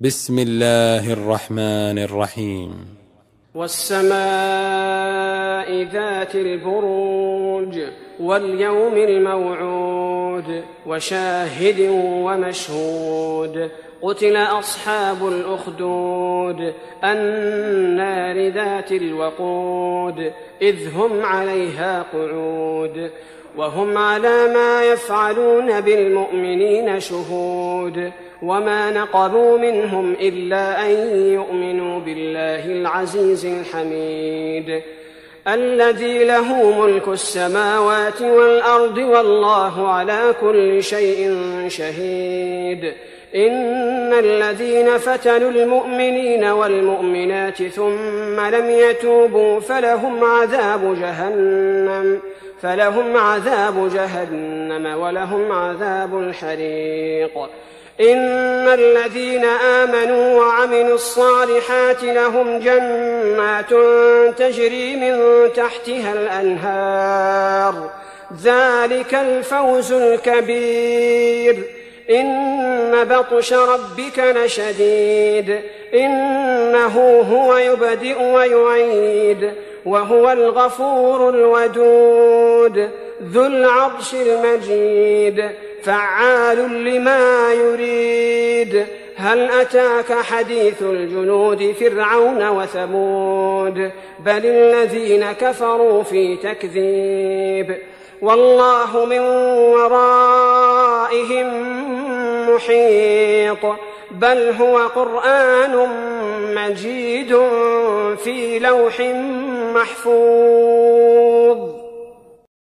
بسم الله الرحمن الرحيم. والسماء ذات البروج واليوم الموعود وشاهد ومشهود قتل أصحاب الأخدود النار ذات الوقود إذ هم عليها قعود وهم على ما يفعلون بالمؤمنين شهود وما نقموا منهم إلا أن يؤمنوا بالله العزيز الحميد الذي له ملك السماوات والأرض والله على كل شيء شهيد إن الذين فتنوا المؤمنين والمؤمنات ثم لم يتوبوا فلهم عذاب جهنم ولهم عذاب الحريق إن الذين آمنوا وعملوا الصالحات لهم جنات تجري من تحتها الأنهار ذلك الفوز الكبير إن بطش ربك لشديد إنه هو يبدئ ويعيد وهو الغفور الودود ذو العرش المجيد فعال لما يريد هل أتاك حديث الجنود فرعون وثمود بل الذين كفروا في تكذيب والله من ورائهم محيط بل هو قرآن مجيد في لوح محفوظ.